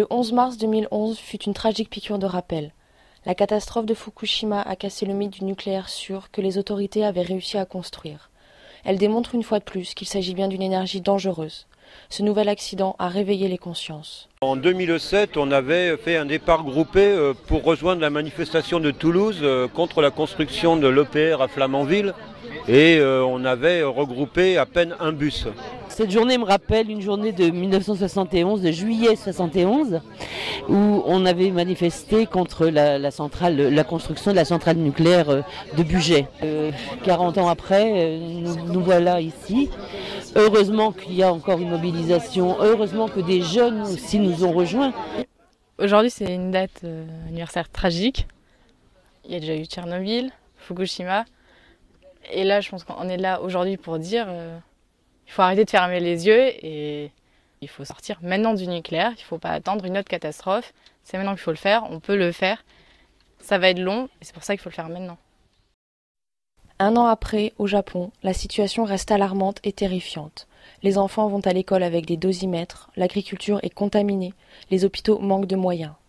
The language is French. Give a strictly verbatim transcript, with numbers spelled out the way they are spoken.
Le onze mars deux mille onze fut une tragique piqûre de rappel. La catastrophe de Fukushima a cassé le mythe du nucléaire sûr que les autorités avaient réussi à construire. Elle démontre une fois de plus qu'il s'agit bien d'une énergie dangereuse. Ce nouvel accident a réveillé les consciences. En deux mille sept, on avait fait un départ groupé pour rejoindre la manifestation de Toulouse contre la construction de l'E P R à Flamanville et on avait regroupé à peine un bus. Cette journée me rappelle une journée de mille neuf cent soixante et onze, de juillet soixante et onze, où on avait manifesté contre la, la, centrale, la construction de la centrale nucléaire de Bugey. Euh, quarante ans après, nous, nous voilà ici. Heureusement qu'il y a encore une mobilisation, heureusement que des jeunes aussi nous ont rejoints. Aujourd'hui, c'est une date euh, anniversaire tragique. Il y a déjà eu Tchernobyl, Fukushima. Et là, je pense qu'on est là aujourd'hui pour dire euh, il faut arrêter de fermer les yeux et il faut sortir maintenant du nucléaire. Il ne faut pas attendre une autre catastrophe. C'est maintenant qu'il faut le faire. On peut le faire. Ça va être long et c'est pour ça qu'il faut le faire maintenant. Un an après, au Japon, la situation reste alarmante et terrifiante. Les enfants vont à l'école avec des dosimètres, l'agriculture est contaminée, les hôpitaux manquent de moyens.